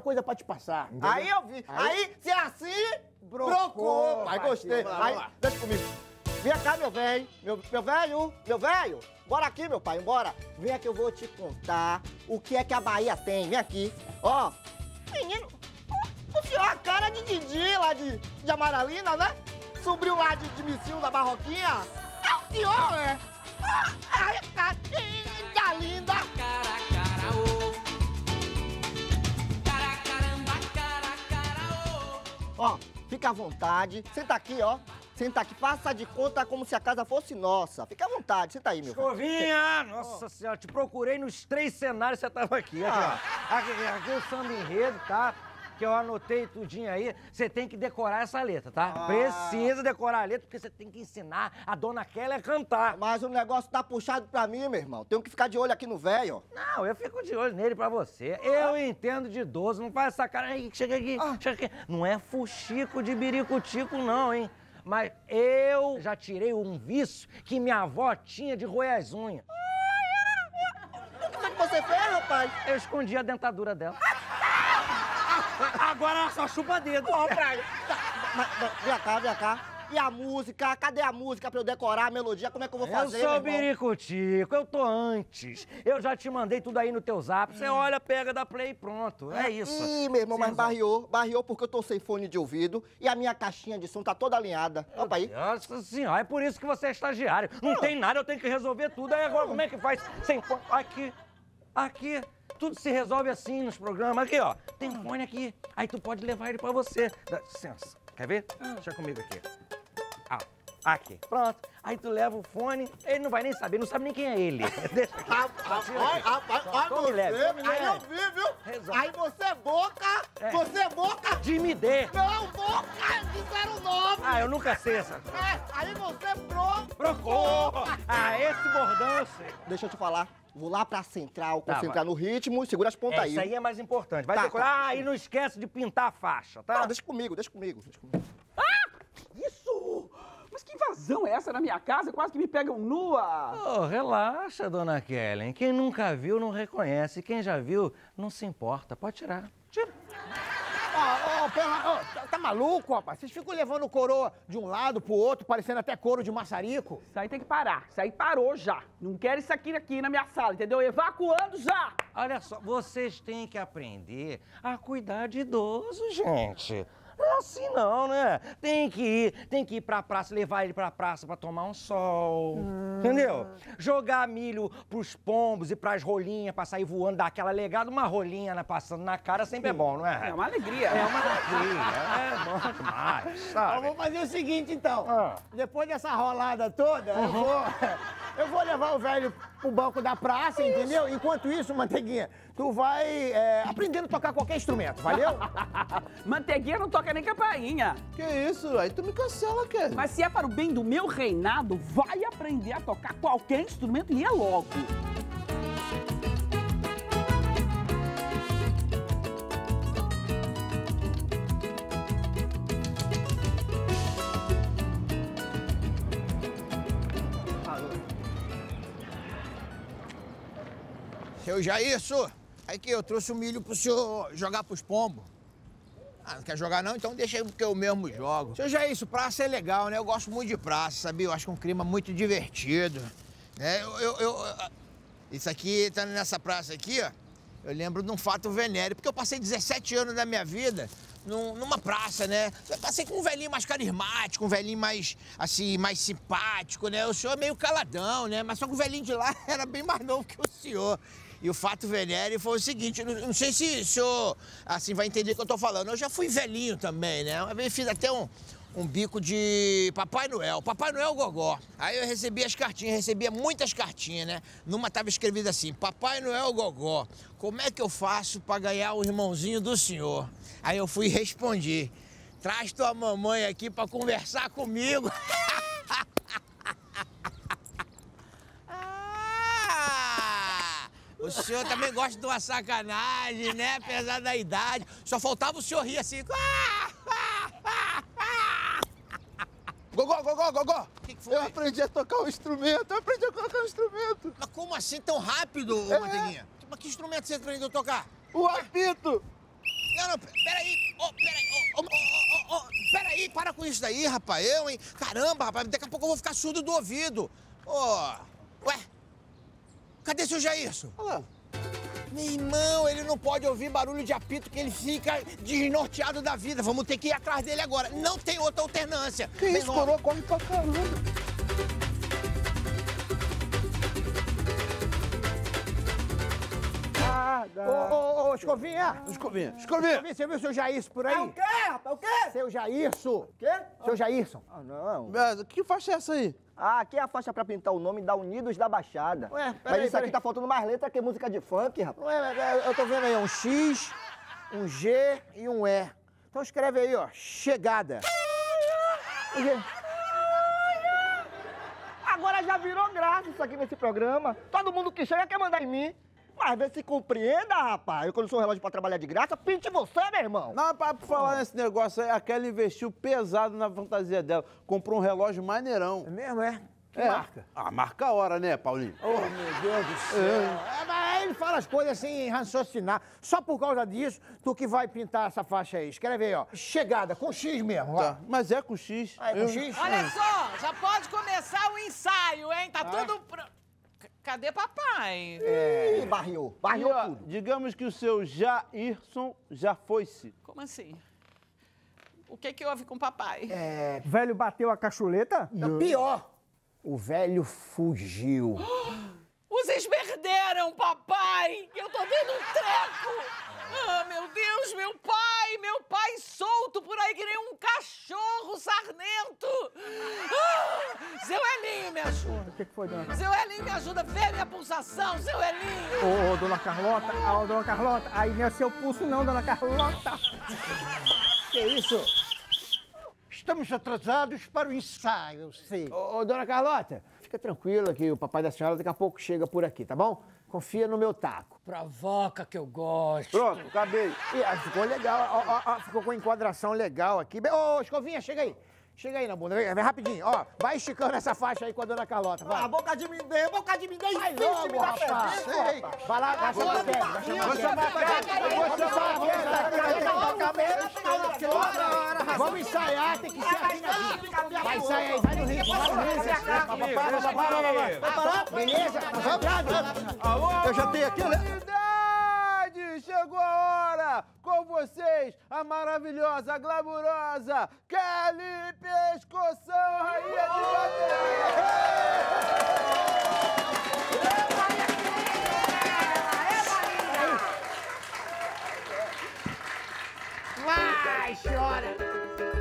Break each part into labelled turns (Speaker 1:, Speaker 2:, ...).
Speaker 1: coisa pra te passar. Entendeu?
Speaker 2: Aí eu vi. Aí, se é assim, brocou. Pai, gostei. Aí, deixa comigo. Vem cá, meu velho. Meu velho. Bora aqui, meu pai, bora. Vem aqui, eu vou te contar o que é que a Bahia tem. Vem aqui. Ó, menino, o senhor é a cara de Didi lá de Amaralina, né? Subiu lá de Missil da Barroquinha. É o senhor, é? Ai, tá linda. Ó, fica à vontade. Senta aqui, ó. Senta aqui, faça de conta como se a casa fosse nossa. Fica à vontade, senta aí, meu filho.
Speaker 3: Escovinha! Nossa senhora, te procurei nos 3 cenários que você tava aqui. Aqui, ó. Aqui o samba enredo, tá? Que eu anotei tudinho aí. Você tem que decorar essa letra, tá? Precisa decorar a letra, porque você tem que ensinar a dona Kelly a cantar.
Speaker 2: Mas o negócio tá puxado pra mim, meu irmão. Tenho que ficar de olho aqui no velho.
Speaker 3: Não, eu fico de olho nele pra você. Eu entendo de idoso, não faz essa cara aí, chega aqui, chega aqui. Não é fuxico de biricutico, não, hein? Mas eu já tirei um vício que minha avó tinha de roer as unhas.
Speaker 2: O que você fez, rapaz?
Speaker 3: Eu escondi a dentadura dela. Agora ela só chupa dedo.
Speaker 2: Ó, Praga. Vem cá. E a música? Cadê a música pra eu decorar a melodia? Como é que eu vou fazer,
Speaker 3: Eu sou
Speaker 2: meu irmão?
Speaker 3: biricutico, eu tô antes. Eu já te mandei tudo aí no teu zap. Você olha, pega, dá play e pronto. É isso.
Speaker 2: Ih, meu irmão, mas barriou porque eu tô sem fone de ouvido e a minha caixinha de som tá toda alinhada. Opa aí.
Speaker 3: Nossa senhora, é por isso que você é estagiário. Não tem nada, eu tenho que resolver tudo. Aí agora como é que faz sem fone? Aqui. Tudo se resolve assim nos programas. Aqui, ó. Tem um fone aqui. Aí tu pode levar ele pra você. Dá licença. Quer ver? Deixa comigo aqui. Aqui. Pronto. Aí tu leva o fone, ele não vai nem saber, não sabe nem quem é ele. Deixa aqui.
Speaker 2: Rapaz,
Speaker 3: Tome leve.
Speaker 2: Aí eu vi, viu?
Speaker 3: Resolve.
Speaker 2: Aí você é boca.
Speaker 3: Jimmy D.
Speaker 2: Não, boca de 09.
Speaker 3: Eu nunca sei essa.
Speaker 2: Aí você
Speaker 3: Procou. Esse bordão eu sei.
Speaker 2: Deixa eu te falar. Vou lá pra central, concentrar
Speaker 3: vai.
Speaker 2: no ritmo e segura as pontas aí.
Speaker 3: Isso aí é mais importante. Vai
Speaker 2: Tá,
Speaker 3: decorar. E não esquece de pintar a faixa, tá?
Speaker 2: Não, deixa comigo.
Speaker 1: Isso! Mas que invasão é essa na minha casa? Quase que me pegam nua!
Speaker 3: Oh, relaxa, dona Kelly. Quem nunca viu não reconhece. Quem já viu não se importa. Pode tirar. Tira.
Speaker 1: Tá maluco, rapaz? Vocês ficam levando coroa de um lado pro outro, parecendo até couro de maçarico. Isso aí tem que parar. Isso aí parou já. Não quero isso aqui na minha sala, entendeu? Evacuando já!
Speaker 3: Olha só, vocês têm que aprender a cuidar de idoso, gente. Não é assim não, né? Tem que ir pra praça, levar ele pra praça pra tomar um sol, entendeu? Jogar milho pros pombos e pras rolinhas pra sair voando, dar aquela legada, uma rolinha passando na cara sempre é bom, não é?
Speaker 1: É uma alegria.
Speaker 3: É uma alegria, é bom demais, sabe?
Speaker 1: Vamos fazer o seguinte, então. Depois dessa rolada toda, eu vou levar o velho pro banco da praça, entendeu? Enquanto isso, Manteiguinha, tu vai aprendendo a tocar qualquer instrumento, valeu?
Speaker 4: Manteiguinha não toca nem campainha.
Speaker 5: Que isso? Aí tu me cancela, Kelly.
Speaker 4: Mas se é para o bem do meu reinado, vai aprender a tocar qualquer instrumento e é logo.
Speaker 5: Seu Jairson, aqui eu trouxe o milho pro senhor jogar pros pombos. Não quer jogar não? Então deixa aí porque eu mesmo jogo. Seu Jairson, praça é legal, né? Eu gosto muito de praça, sabia? Eu acho que é um clima muito divertido. Né? Isso aqui, tá nessa praça aqui, ó, eu lembro de um fato venéreo, porque eu passei 17 anos da minha vida numa praça, né? Eu passei com um velhinho mais carismático, um velhinho mais, assim, mais simpático, né? O senhor é meio caladão, né? Mas só que o velhinho de lá era bem mais novo que o senhor. E o fato venéreo foi o seguinte, não sei se o senhor, assim, vai entender o que eu tô falando. Eu já fui velhinho também, né? Uma vez fiz até um bico de Papai Noel Gogó. Aí eu recebia as cartinhas, recebia muitas cartinhas, né? Numa tava escrevida assim, Papai Noel Gogó, como é que eu faço pra ganhar o irmãozinho do senhor? Aí eu fui e respondi, traz tua mamãe aqui pra conversar comigo. O senhor também gosta de uma sacanagem, né? Apesar da idade. Só faltava o senhor rir assim.
Speaker 1: Gogó!
Speaker 5: O que foi?
Speaker 1: Eu aprendi a tocar um instrumento,
Speaker 5: Mas como assim tão rápido, Manteiguinha? Mas que instrumento você aprendeu a tocar?
Speaker 1: O apito!
Speaker 5: Não, peraí. Peraí, para com isso daí, rapaz. Eu, hein? Caramba, rapaz, daqui a pouco eu vou ficar surdo do ouvido. Ué? Cadê seu Jairson?
Speaker 2: Olha lá.
Speaker 5: Meu irmão, ele não pode ouvir barulho de apito que ele fica desnorteado da vida. Vamos ter que ir atrás dele agora. Não tem outra alternância.
Speaker 2: Que isso, coroa? Corre pra caramba.
Speaker 1: Ô, Escovinha!
Speaker 6: Escovinha.
Speaker 1: Você viu o seu Jairson por aí?
Speaker 2: É o quê, rapaz? O quê?
Speaker 1: Seu Jairson!
Speaker 2: O quê?
Speaker 1: Seu Jairson!
Speaker 2: Ah, não.
Speaker 6: Que faixa é essa aí?
Speaker 2: Ah, aqui é a faixa pra pintar o nome da Unidos da Baixada.
Speaker 1: Ué,
Speaker 2: Mas isso aqui tá faltando mais letra que música de funk, rapaz.
Speaker 1: Ué, eu tô vendo aí um X, um G e um E. Então escreve aí, ó, chegada.
Speaker 2: Agora já virou graça isso aqui nesse programa. Todo mundo que chega quer mandar em mim. Mas vê se compreenda, rapaz. Eu, quando sou um relógio pra trabalhar de graça, pinte você, meu irmão.
Speaker 6: Não, pra falar nesse negócio aí, a Kelly investiu pesado na fantasia dela. Comprou um relógio maneirão.
Speaker 1: É mesmo, é? Que
Speaker 6: É.
Speaker 1: marca?
Speaker 6: Ah, marca a hora, né, Paulinho?
Speaker 1: Oh, meu Deus do céu. Mas ele fala as coisas sem raciocinar. Só por causa disso, tu que vai pintar essa faixa aí. Escreve aí, ó. Chegada, com X mesmo, ó.
Speaker 6: Tá. Mas é com X.
Speaker 1: Ah, é com X?
Speaker 7: Olha só, já pode começar o ensaio, hein? Tá tudo pronto. Cadê papai?
Speaker 2: Ih, barriou.
Speaker 6: E,
Speaker 2: Barriou
Speaker 6: ó,
Speaker 2: tudo.
Speaker 6: digamos que o seu Jairson já foi-se.
Speaker 7: Como assim? O que houve com o papai?
Speaker 1: Velho bateu a cachuleta? Não. Pior. O velho fugiu.
Speaker 7: Os esmerderam, papai! Eu tô vendo um treco! Ah, meu Deus, meu pai solto por aí que nem um cachorro sarnento! Ah, Zé Elinho, me ajuda!
Speaker 1: O que foi, dona?
Speaker 7: Zé Elinho, me ajuda! Vê minha pulsação, Zé Elinho!
Speaker 1: Ô, dona Carlota, dona Carlota, aí não é seu pulso não, dona Carlota. Que isso?
Speaker 8: Estamos atrasados para o ensaio, eu sei.
Speaker 1: Ô, dona Carlota, fica tranquila que o papai da senhora daqui a pouco chega por aqui, tá bom? Confia no meu taco.
Speaker 7: Provoca que eu gosto!
Speaker 6: Pronto, acabei.
Speaker 1: Ih, ficou legal, ó, ficou com enquadração legal aqui. Ô, Escovinha, chega aí. Chega aí na bunda, vem rapidinho, ó. Vai esticando essa faixa aí com a dona Carlota, vai.
Speaker 2: Ah, boca de mindê,
Speaker 1: Vai logo, rapaz. Vai lá, vai chamar a Kelly, vai chamar a Kelly. Vamos ensaiar, tem que ser aqui. Vai ensaiar aí, vai no ritmo, vai no ritmo. Beleza? Vamos.
Speaker 2: Eu já tenho aqui, né?
Speaker 6: Comunidade, chegou a hora! Com vocês, a maravilhosa, glamurosa Kelly Pescoção, rainha de
Speaker 1: Vai, chora.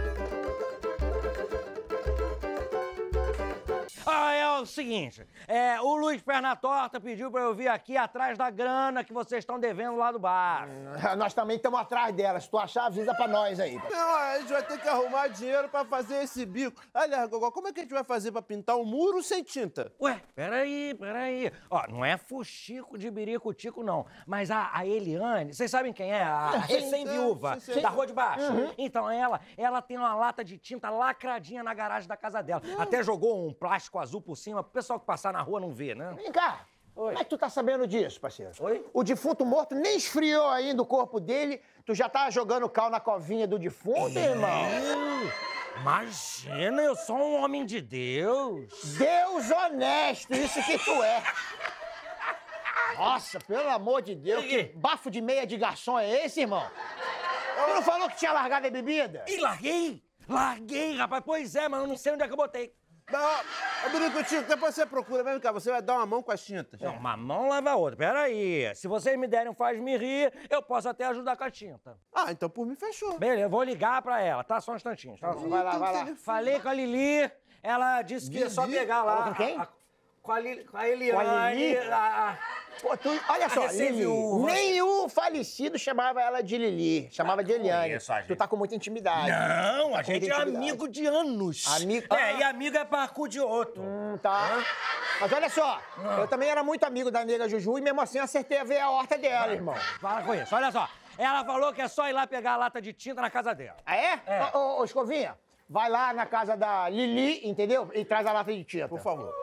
Speaker 3: É o seguinte, o Luiz Perna Torta pediu pra eu vir aqui atrás da grana que vocês estão devendo lá do bar.
Speaker 1: Nós também estamos atrás dela. Se tu achar, avisa pra nós aí.
Speaker 6: Não, a gente vai ter que arrumar dinheiro pra fazer esse bico. Aliás, Gogó, como é que a gente vai fazer pra pintar um muro sem tinta?
Speaker 3: Ué, peraí. Ó, não é fuxico de biricutico, não. Mas a Eliane, vocês sabem quem é? A recém-viúva
Speaker 6: sim.
Speaker 3: da Rua de Baixo. Então, ela tem uma lata de tinta lacradinha na garagem da casa dela. Até jogou um plástico azul por cima pro pessoal que passar na rua não ver, né?
Speaker 1: Vem cá. Como é que tu tá sabendo disso, parceiro?
Speaker 3: Oi?
Speaker 1: O defunto morto nem esfriou ainda o corpo dele. Tu já tá jogando cal na covinha do defunto, irmão?
Speaker 3: Imagina, eu sou um homem de Deus.
Speaker 1: Deus honesto, isso que tu é. Nossa, pelo amor de Deus, que bafo de meia de garçom é esse, irmão? Tu não falou que tinha largado a bebida?
Speaker 3: E larguei, rapaz. Pois é, mas eu não sei onde é que eu botei.
Speaker 6: Não, biricutico, depois você procura. Vem cá, você vai dar uma mão com as tintas.
Speaker 3: Não, uma mão lava a outra. Peraí. Se vocês me derem um faz-me rir, eu posso até ajudar com a tinta.
Speaker 6: Ah, então por mim fechou.
Speaker 3: Beleza, eu vou ligar pra ela, tá? Só um instantinho.
Speaker 1: Vai lá.
Speaker 3: Falei com a Lili, ela disse que é só pegar lá.
Speaker 1: Com quem?
Speaker 3: Com a Eliane.
Speaker 1: Pô, olha só, Lili,
Speaker 3: recém-viúva.
Speaker 1: nenhum falecido chamava ela de Lili, chamava de Eliane.
Speaker 3: conheço a gente.
Speaker 1: Tu tá com muita intimidade.
Speaker 3: Não, a
Speaker 1: Com
Speaker 3: gente é
Speaker 1: identidade.
Speaker 3: amigo de anos.
Speaker 1: Amigo-
Speaker 3: E amigo é pra cu de outro.
Speaker 1: Tá. Mas olha só, eu também era muito amigo da nega Juju e mesmo assim eu acertei a veia horta dela, irmão.
Speaker 3: Para com isso, olha só. Ela falou que é só ir lá pegar a lata de tinta na casa dela.
Speaker 1: Ah, é? Ô, Escovinha, vai lá na casa da Lili, entendeu? E traz a lata de tinta.
Speaker 6: Por favor.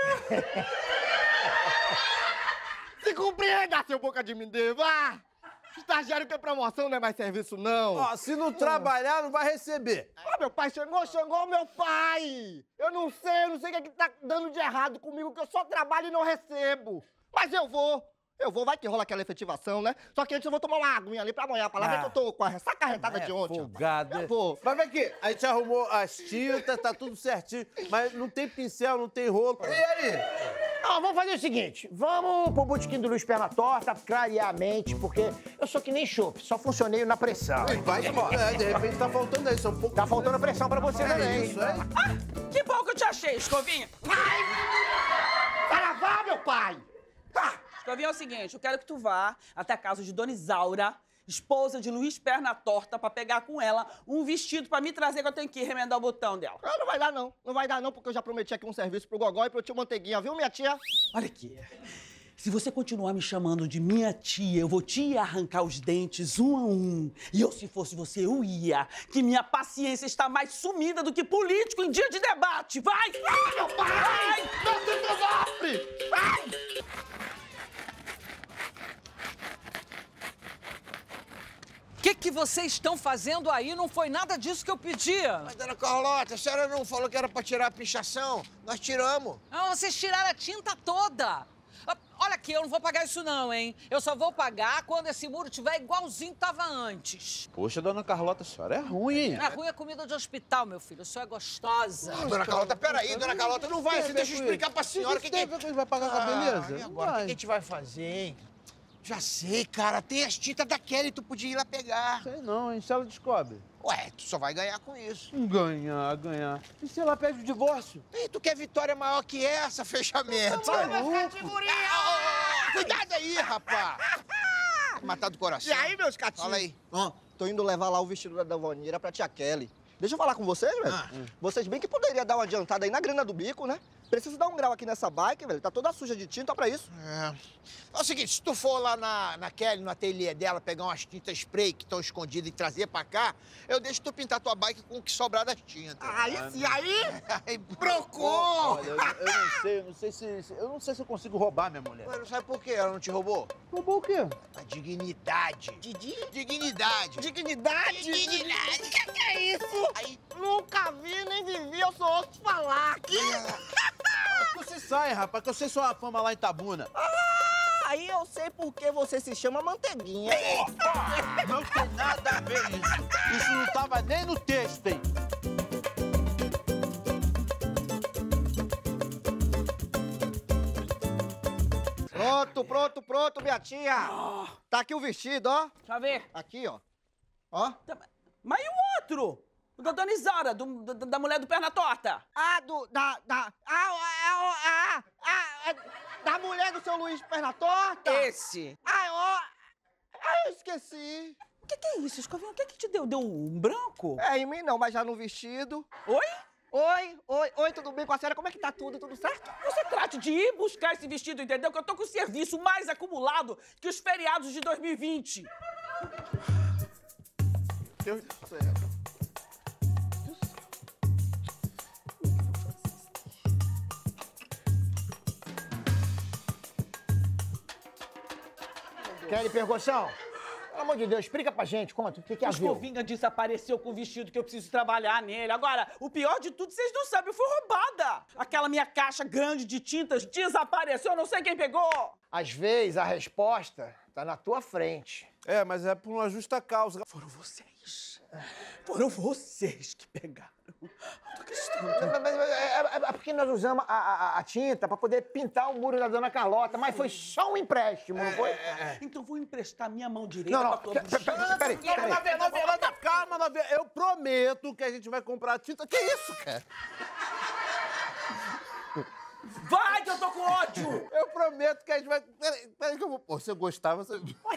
Speaker 2: Se compreenda, seu boca de mindê, vá! Estagiário que é promoção, não é mais serviço, não.
Speaker 6: Ó, se não trabalhar, não vai receber.
Speaker 2: Ah, meu pai chegou meu pai! Eu não sei o que é que tá dando de errado comigo, que eu só trabalho e não recebo. Mas eu vou, vai que rola aquela efetivação, né? Só que antes eu vou tomar uma aguinha ali pra amanhã, pra lá ver que eu tô com a ressaca arretada de ontem.
Speaker 6: Folgado.
Speaker 2: Eu vou.
Speaker 6: Mas vem aqui, a gente arrumou as tintas, tá tudo certinho, mas não tem pincel, não tem rolo. E aí?
Speaker 1: Não, vamos fazer o seguinte, vamos pro botequim do Luiz Perna Torta, clarear a mente, porque eu sou que nem chope, só funcionei na pressão.
Speaker 6: Vai embora. De repente tá faltando isso, um pouco.
Speaker 1: Tá faltando pressão pra você também.
Speaker 6: Isso, é?
Speaker 7: Ah, que bom que eu te achei, Escovinha.
Speaker 2: Para vá, meu pai!
Speaker 7: Escovinha, é o seguinte, eu quero que tu vá até a casa de Dona Isaura, esposa de Luiz Perna Torta, pra pegar com ela um vestido pra me trazer, que eu tenho que ir remendar o botão dela.
Speaker 2: Ah, não vai dar não. Não vai dar não, porque eu já prometi aqui um serviço pro Gogó e pro tio Manteiguinha, viu, minha tia?
Speaker 7: Olha aqui. Se você continuar me chamando de minha tia, eu vou te arrancar os dentes um a um. E eu, se fosse você, eu ia. Que minha paciência está mais sumida do que político em dia de debate. Vai!
Speaker 2: Ah, meu pai!
Speaker 7: Vai!
Speaker 2: Não se desafre! Vai!
Speaker 9: O que vocês estão fazendo aí? Não foi nada disso que eu pedia.
Speaker 5: Mas, dona Carlota, a senhora não falou que era pra tirar a pichação? Nós tiramos.
Speaker 9: Não, vocês tiraram a tinta toda. Olha aqui, eu não vou pagar isso não, hein? Eu só vou pagar quando esse muro tiver igualzinho que tava antes.
Speaker 6: Poxa, dona Carlota, a senhora é ruim, hein?
Speaker 9: É ruim é comida de hospital, meu filho. O senhor é gostosa.
Speaker 5: Dona Carlota, peraí, dona Carlota, não vai. Você deixa eu explicar pra senhora o que
Speaker 6: a gente vai pagar com a beleza?
Speaker 5: E agora, o que a gente vai fazer, hein? Já sei, cara. Tem as tintas da Kelly, tu podia ir lá pegar.
Speaker 6: Sei não, hein? Se ela descobre.
Speaker 5: Ué, tu só vai ganhar com isso.
Speaker 6: Ganhar. E se ela pede o divórcio?
Speaker 5: E tu quer vitória maior que essa, fechamento?
Speaker 2: Vai buscar figurinha!
Speaker 5: Cuidado aí, rapaz! Matar do coração.
Speaker 2: E aí, meus catinhos?
Speaker 5: Fala aí.
Speaker 2: Ó, tô indo levar lá o vestido da Dalvanira pra tia Kelly. Deixa eu falar com vocês, velho. Vocês bem que poderiam dar uma adiantada aí na grana do bico, né? Preciso dar um grau aqui nessa bike, velho. Tá toda suja de tinta, pra isso.
Speaker 5: É o seguinte, se tu for lá na Kelly, no ateliê dela, pegar umas tintas spray que estão escondidas e trazer pra cá, eu deixo tu pintar tua bike com o que sobrar das tintas.
Speaker 2: Aí sim, aí...
Speaker 5: Aí, brocou!
Speaker 6: Olha, eu não sei se eu consigo roubar minha mulher.
Speaker 5: Ué, não sabe por quê? Ela não te roubou?
Speaker 6: Roubou o quê?
Speaker 5: A dignidade. Dignidade.
Speaker 2: Dignidade?
Speaker 5: Dignidade.
Speaker 2: Que é isso?
Speaker 5: Aí...
Speaker 2: Nunca vi, nem vivi, eu só ouço falar aqui.
Speaker 6: Você sai, rapaz, que eu sei sua fama lá em Tabuna.
Speaker 2: Aí eu sei por que você se chama Manteiguinha.
Speaker 6: Não tem nada a ver isso. Isso não tava nem no texto, hein?
Speaker 2: Pronto, minha tia. Tá aqui o vestido, ó.
Speaker 7: Deixa eu ver.
Speaker 2: Aqui, ó. Ó.
Speaker 7: Mas e o outro? O da Dona Isaura, da mulher do Perna Torta.
Speaker 2: Da mulher do seu Luiz Perna Torta?
Speaker 7: Esse.
Speaker 2: Eu esqueci.
Speaker 7: O que é isso, Escovinha? O que te deu? Deu um branco?
Speaker 2: É, em mim não, mas já no vestido.
Speaker 7: Oi?
Speaker 2: Oi, tudo bem com a senhora? Como é que tá tudo? Tudo certo?
Speaker 7: Você trate de ir buscar esse vestido, entendeu? Que eu tô com o serviço mais acumulado que os feriados de 2020.
Speaker 6: Deus do céu.
Speaker 1: Kelly Pergoção, pelo amor de Deus, explica pra gente, conta, o que é a
Speaker 7: O Escovinha desapareceu com o vestido que eu preciso trabalhar nele. Agora, o pior de tudo, vocês não sabem, eu fui roubada. Aquela minha caixa grande de tintas desapareceu, eu não sei quem pegou.
Speaker 1: Às vezes, a resposta tá na tua frente.
Speaker 6: É, mas é por uma justa causa.
Speaker 7: Foram vocês que pegaram. Eu tô acreditando.
Speaker 1: É porque nós usamos a tinta pra poder pintar o muro da Dona Carlota, mas foi só um empréstimo, não foi?
Speaker 7: Então vou emprestar minha mão direita
Speaker 1: Não,
Speaker 7: pra tua buchinha.
Speaker 1: peraí.
Speaker 6: Calma, eu prometo que a gente vai comprar tinta. Que isso, cara?
Speaker 7: Vai, que eu tô com ódio!
Speaker 6: Eu prometo que a gente vai... Peraí que eu vou... Pô, se eu gostar, você...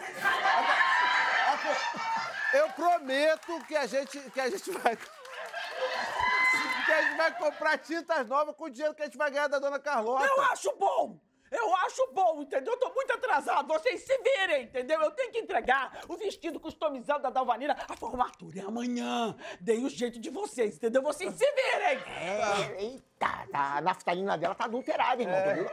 Speaker 6: Eu prometo que a gente vai... Que a gente vai comprar tintas novas com o dinheiro que a gente vai ganhar da Dona Carlota.
Speaker 7: Eu acho bom, entendeu? Eu tô muito atrasado, vocês se virem, entendeu? Eu tenho que entregar o vestido customizado da Dalvanira. A formatura é amanhã. Dei o jeito de vocês, entendeu? Vocês se virem.
Speaker 1: Eita, a naftalina dela tá adulterada, irmão.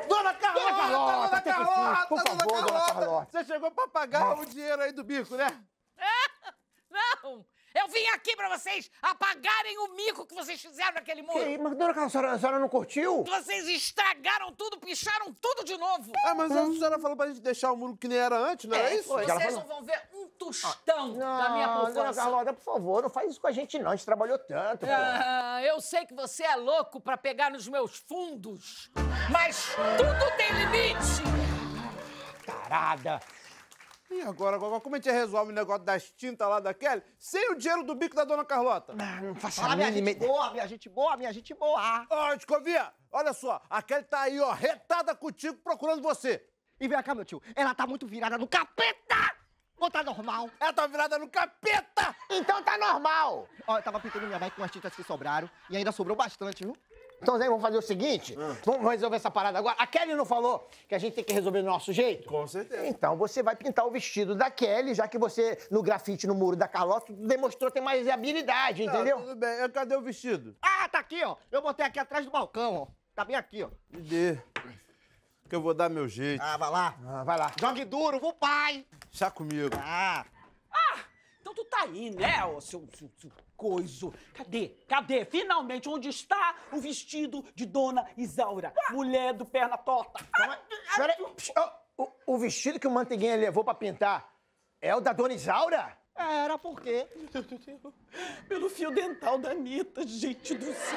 Speaker 6: Dona Carlota,
Speaker 1: por favor, dona Carlota.
Speaker 6: Você chegou pra pagar o dinheiro aí do bico, né?
Speaker 7: Não! Eu vim aqui pra vocês apagarem o mico que vocês fizeram naquele muro.
Speaker 1: Ei, mas, dona Carlota, a senhora não curtiu?
Speaker 7: Vocês estragaram tudo, picharam tudo de novo.
Speaker 6: Ah, mas a senhora falou pra gente deixar o muro que nem era antes, não é isso?
Speaker 7: Vocês não vão ver um tostão da minha
Speaker 1: Não, dona
Speaker 7: poupança.
Speaker 1: Carlota, por favor, não faz isso com a gente, não. A gente trabalhou tanto, pô.
Speaker 7: Eu sei que você é louco pra pegar nos meus fundos, mas tudo tem limite.
Speaker 1: Tarada.
Speaker 6: E agora, como a gente resolve o negócio das tintas lá da Kelly sem o dinheiro do bico da dona Carlota?
Speaker 1: Não faça
Speaker 2: Fala, minha
Speaker 1: mínima...
Speaker 2: gente boa, minha gente boa, minha gente boa.
Speaker 6: Ó, Escovinha, olha só, a Kelly tá aí, ó, retada contigo, procurando você.
Speaker 2: E vem cá, meu tio, ela tá muito virada no capeta! Ou tá normal?
Speaker 6: Ela tá virada no capeta!
Speaker 1: Então tá normal.
Speaker 2: Ó, eu tava pintando minha bike com as tintas que sobraram e ainda sobrou bastante, viu?
Speaker 1: Então, Zé, vamos fazer o seguinte, vamos resolver essa parada agora. A Kelly não falou que a gente tem que resolver do nosso jeito?
Speaker 6: Com certeza.
Speaker 1: Então você vai pintar o vestido da Kelly, já que você, no grafite no muro da Carlota, demonstrou ter mais habilidade, entendeu?
Speaker 6: Tudo bem, cadê o vestido?
Speaker 2: Ah, tá aqui, ó. Eu botei aqui atrás do balcão, ó. Tá bem aqui, ó.
Speaker 6: Me dê, que eu vou dar meu jeito.
Speaker 2: Ah, vai lá.
Speaker 1: Vai lá.
Speaker 2: Jogue duro, vou, pai.
Speaker 6: Chá comigo.
Speaker 2: Ah.
Speaker 4: Então tu tá aí, né, ô seu coiso? Cadê? Finalmente, onde está o vestido de Dona Isaura, mulher do perna torta?
Speaker 1: Peraí, o vestido que o Manteiguinha levou pra pintar é o da Dona Isaura?
Speaker 2: Era por quê?
Speaker 4: Pelo fio dental da Anitta, gente do céu.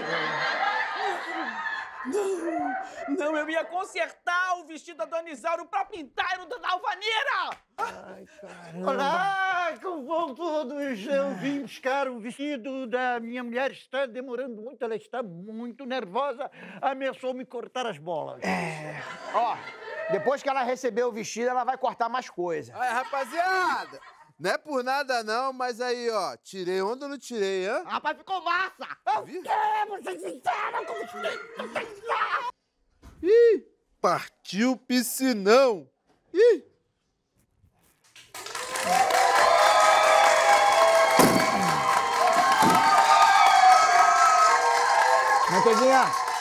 Speaker 4: Não, eu ia consertar o vestido da Dona Isaura pra pintar, era o da Alvaneira!
Speaker 1: Ai, caramba.
Speaker 8: Olá, como vão todos? Eu vim buscar o vestido da minha mulher. Está demorando muito, ela está muito nervosa. Ameaçou me cortar as bolas.
Speaker 1: Ó, depois que ela receber o vestido, ela vai cortar mais coisa.
Speaker 6: Aí, rapaziada, não é por nada não, mas aí, ó, tirei onda ou não tirei, hã?
Speaker 2: Rapaz, ficou massa!
Speaker 6: Viu?
Speaker 2: Vocês fizeram como...
Speaker 6: Ih, partiu piscinão. Ih.
Speaker 1: Manteiguinha,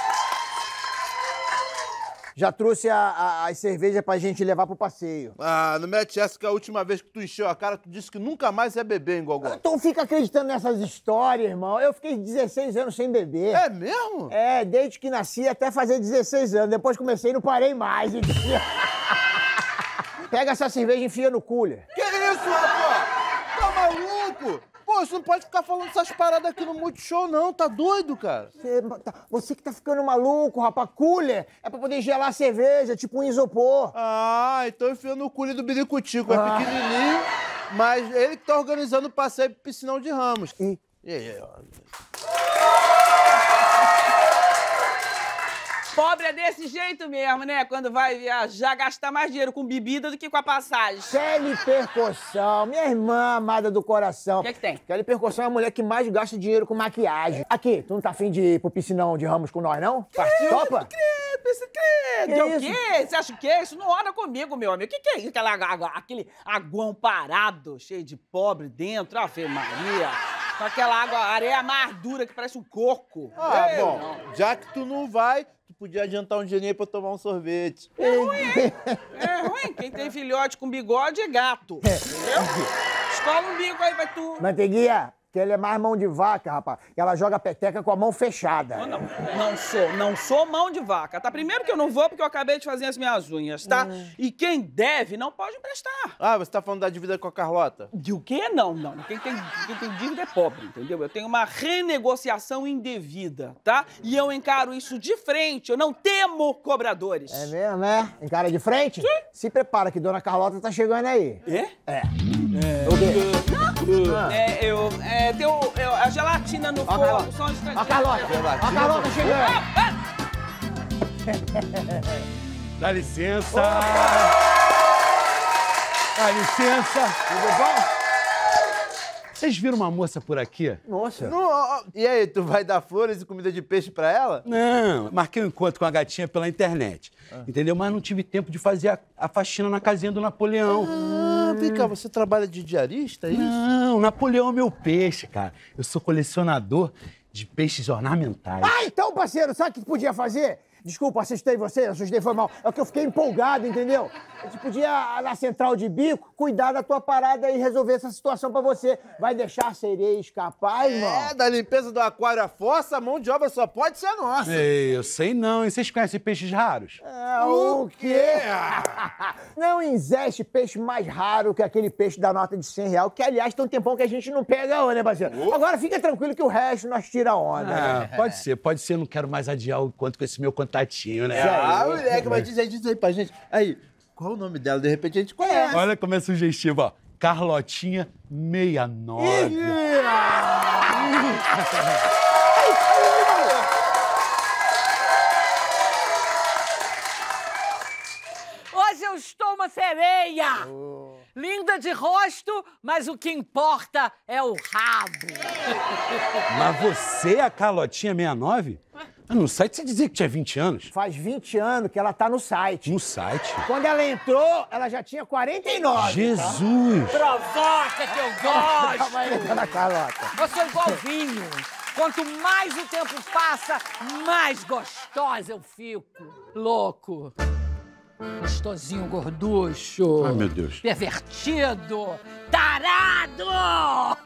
Speaker 1: já trouxe as cervejas pra gente levar pro passeio.
Speaker 6: Ah, não mete essa que a última vez que tu encheu a cara, tu disse que nunca mais ia beber, hein, Gogó?
Speaker 1: Então fica acreditando nessas histórias, irmão. Eu fiquei 16 anos sem beber.
Speaker 6: É mesmo?
Speaker 1: É, desde que nasci até fazer 16 anos. Depois comecei e não parei mais. Entendeu? Pega essa cerveja e enfia no cooler.
Speaker 6: Que isso, rapaz? Tá maluco? Pô, você não pode ficar falando essas paradas aqui no Multishow, não. Tá doido, cara?
Speaker 1: Você que tá ficando maluco, rapaz. Cooler é pra poder gelar a cerveja, tipo um isopor.
Speaker 6: Ah, então enfia no cooler do Biricutico. É pequenininho, mas ele que tá organizando o passeio pro Piscinão de Ramos.
Speaker 1: E
Speaker 6: aí, ó.
Speaker 4: Pobre é desse jeito mesmo, né? Quando vai viajar, gastar mais dinheiro com bebida do que com a passagem.
Speaker 1: Kelly Percussão, minha irmã amada do coração.
Speaker 4: O que é que tem?
Speaker 1: Kelly Percussão é a mulher que mais gasta dinheiro com maquiagem. Aqui, tu não tá afim de ir pro Piscinão de Ramos com nós, não? Partiu? Topa?
Speaker 4: Que o quê? Você acha o quê? Isso não ora comigo, meu amigo. O que é isso? Aquele aguão parado, cheio de pobre dentro. Ave Maria. Com aquela água, areia mais dura que parece um coco.
Speaker 6: Ah, bom, já que tu não vai, tu podia adiantar um dinheiro aí pra tomar um sorvete.
Speaker 4: É ruim, hein? É ruim. Quem tem filhote com bigode é gato. Entendeu? Escola um bico aí pra tu.
Speaker 1: Manteiguinha, que ela é mais mão de vaca, rapaz. E ela joga peteca com a mão fechada.
Speaker 4: Não sou mão de vaca, tá? Primeiro que eu não vou porque eu acabei de fazer as minhas unhas, tá? E quem deve não pode emprestar.
Speaker 6: Ah, você tá falando da dívida com a Carlota?
Speaker 4: De o quê? Não. Quem tem dívida é pobre, entendeu? Eu tenho uma renegociação indevida, tá? E eu encaro isso de frente, eu não temo cobradores.
Speaker 1: É mesmo, é? Encara de frente? Sim. Se prepara que Dona Carlota tá chegando aí.
Speaker 4: É?
Speaker 1: O quê?
Speaker 4: Tem a gelatina no fogo, só um instantinho.
Speaker 1: Ó a Carlota chegando.
Speaker 10: Dá licença. Dá licença.
Speaker 1: Tudo bom?
Speaker 10: Vocês viram uma moça por aqui?
Speaker 1: Nossa.
Speaker 6: E aí, tu vai dar flores e comida de peixe pra ela?
Speaker 10: Não, marquei um encontro com a gatinha pela internet, entendeu? Mas não tive tempo de fazer a faxina na casinha do Napoleão.
Speaker 6: Ah, vem cá, você trabalha de diarista, é isso?
Speaker 10: Não, Napoleão é meu peixe, cara. Eu sou colecionador de peixes ornamentais.
Speaker 1: Ah, então, parceiro, sabe o que tu podia fazer? Desculpa, assustei você, foi mal. É que eu fiquei empolgado, entendeu? A gente podia, na central de bico, cuidar da tua parada e resolver essa situação pra você. Vai deixar a sereia escapar, irmão?
Speaker 6: É, da limpeza do aquário à fossa, a mão de obra só pode ser nossa.
Speaker 10: Ei, eu sei não, hein? Vocês conhecem peixes raros?
Speaker 1: O quê? Não existe peixe mais raro que aquele peixe da nota de R$100, que, aliás, tem um tempão que a gente não pega, né, parceiro? Agora fica tranquilo que o resto nós tira a onda.
Speaker 10: Ah, pode ser. Não quero mais adiar o encontro com esse meu contatinho, né?
Speaker 6: Moleque, mas diz aí pra gente. Aí, qual o nome dela? De repente a gente conhece.
Speaker 10: Olha como é sugestivo, ó. Carlotinha 69.
Speaker 9: Hoje eu estou uma sereia! Linda de rosto, mas o que importa é o rabo.
Speaker 10: Mas você é a Carlotinha 69? No site você dizia que tinha 20 anos.
Speaker 1: Faz 20 anos que ela tá no site.
Speaker 10: No site?
Speaker 1: Quando ela entrou, ela já tinha 49.
Speaker 10: Jesus!
Speaker 9: Provoca que eu gosto!
Speaker 1: Calma aí, dona Carlota.
Speaker 9: Eu sou igual vinho. Quanto mais o tempo passa, mais gostosa eu fico. Louco. Gostosinho, gorducho.
Speaker 10: Ai, meu Deus.
Speaker 9: Pervertido. Tarado!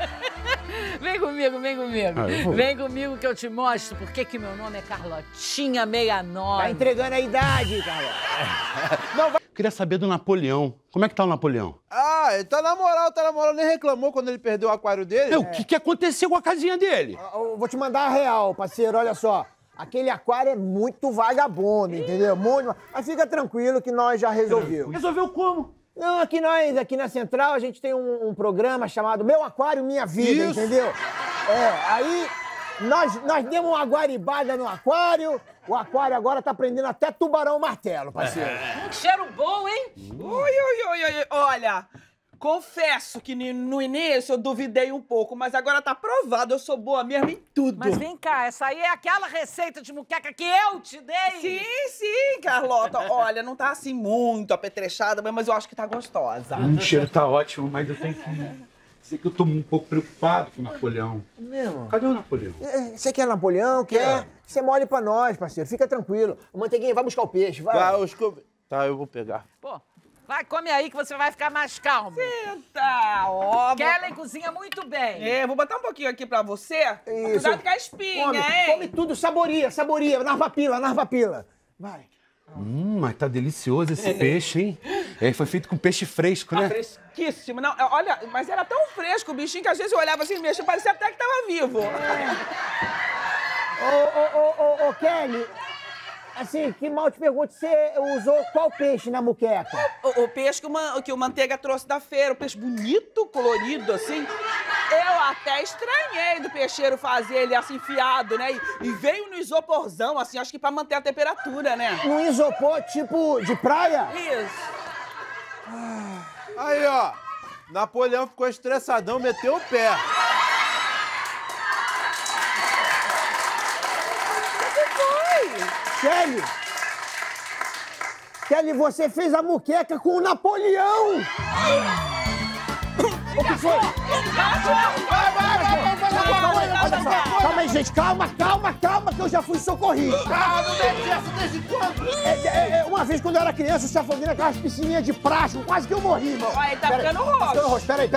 Speaker 9: Vem comigo. Vem comigo que eu te mostro por que meu nome é Carlotinha 69.
Speaker 1: Tá entregando a idade, Carlota.
Speaker 10: Queria saber do Napoleão. Como é que tá o Napoleão?
Speaker 6: Ah, ele tá na moral, nem reclamou quando ele perdeu o aquário dele.
Speaker 10: O que aconteceu com a casinha dele?
Speaker 1: Eu vou te mandar a real, parceiro, olha só. Aquele aquário é muito vagabundo, entendeu? Muito. Mas fica tranquilo que nós já resolvemos.
Speaker 10: Resolveu como?
Speaker 1: Não, aqui na Central, a gente tem um programa chamado Meu Aquário, Minha Vida,
Speaker 6: Isso.
Speaker 1: entendeu? Aí nós demos uma guaribada no aquário, o aquário agora tá prendendo até tubarão-martelo, parceiro.
Speaker 9: Que cheiro bom, hein?
Speaker 4: Oi. Olha, confesso que no início eu duvidei um pouco, mas agora tá provado, eu sou boa mesmo em tudo.
Speaker 9: Mas vem cá, essa aí é aquela receita de muqueca que eu te dei?
Speaker 4: Sim, Carlota. Olha, não tá assim muito apetrechada, mas eu acho que tá gostosa.
Speaker 10: O cheiro tá ótimo, mas eu tenho que... Sei que eu tô um pouco preocupado com o Napoleão.
Speaker 1: Mesmo?
Speaker 10: Cadê o Napoleão?
Speaker 1: Você quer Napoleão? Quer? Você mole pra nós, parceiro. Fica tranquilo. O Manteiguinha, vai buscar o peixe, vai.
Speaker 6: Tá, eu vou pegar.
Speaker 9: Pô, vai, come aí que você vai ficar mais calmo.
Speaker 4: Tá, ó.
Speaker 9: Kelly cozinha muito bem.
Speaker 4: É, vou botar um pouquinho aqui pra você.
Speaker 1: Isso.
Speaker 4: Cuidado com a espinha, hein?
Speaker 1: Come tudo, saboria. Narva pila. Vai.
Speaker 10: Mas tá delicioso esse peixe, hein? Foi feito com peixe fresco, né?
Speaker 4: Fresquíssimo. Não, olha, mas era tão fresco o bichinho que às vezes eu olhava assim, mexia, parecia até que tava vivo.
Speaker 1: Ô, Kelly, assim, que mal te pergunto, você usou qual peixe na muqueca?
Speaker 4: O peixe que o Manteiga trouxe da feira, o peixe bonito, colorido, assim. Eu até estranhei do peixeiro fazer ele assim, enfiado, né? E veio no isoporzão, assim, acho que pra manter a temperatura, né?
Speaker 1: Um isopor tipo de praia?
Speaker 4: Isso.
Speaker 6: Aí, ó. Napoleão ficou estressadão, meteu o pé.
Speaker 1: Kelly, você fez a muqueca com o Napoleão! O que foi? Calma aí, gente, calma, que eu já fui socorrista.
Speaker 6: Não mete essa desde quando?
Speaker 1: Uma vez, quando eu era criança, eu se afoguei naquelas piscininhas de plástico, quase que eu morri, irmão.
Speaker 4: Olha, ele tá ficando roxo.
Speaker 1: Peraí.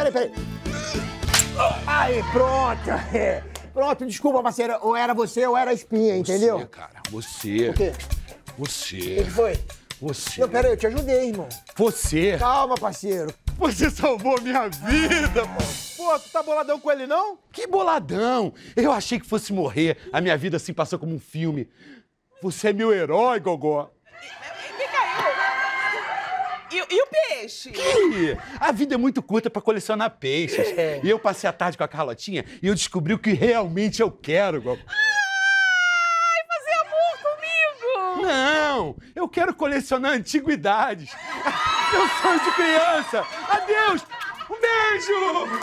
Speaker 1: Aí, pronto. Pronto, desculpa, parceiro. Ou era você ou era a espinha, entendeu?
Speaker 10: Você, cara, você.
Speaker 1: O quê?
Speaker 10: Você.
Speaker 1: O que foi?
Speaker 10: Você.
Speaker 1: Não, peraí, eu te ajudei, irmão.
Speaker 10: Você.
Speaker 1: Calma, parceiro.
Speaker 10: Você salvou a minha vida, pô.
Speaker 6: Pô, tu tá boladão com ele, não?
Speaker 10: Que boladão! Eu achei que fosse morrer. A minha vida assim passou como um filme. Você é meu herói, Gogó.
Speaker 4: E o peixe?
Speaker 10: Que? A vida é muito curta pra colecionar peixes. E eu passei a tarde com a Carlotinha e eu descobri o que realmente eu quero, Gogó.
Speaker 9: Ai, fazer amor comigo!
Speaker 10: Não! Eu quero colecionar antiguidades. Meu sonho de criança! Adeus! Um beijo!